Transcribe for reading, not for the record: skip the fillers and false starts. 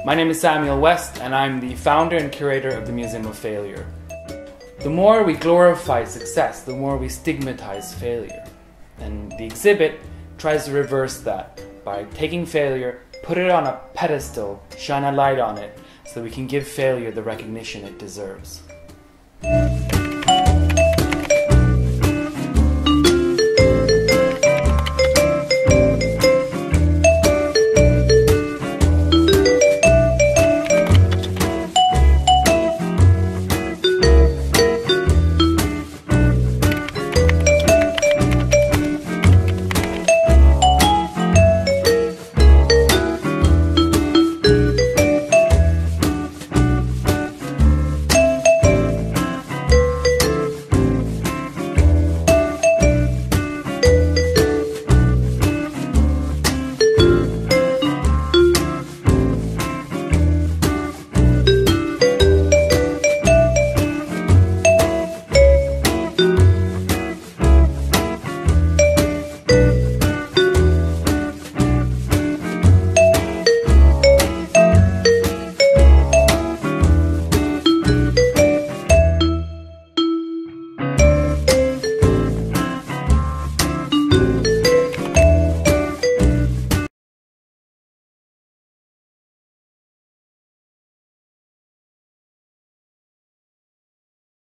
My name is Samuel West and I'm the founder and curator of the Museum of Failure. The more we glorify success, the more we stigmatize failure. And the exhibit tries to reverse that by taking failure, put it on a pedestal, shine a light on it, so we can give failure the recognition it deserves.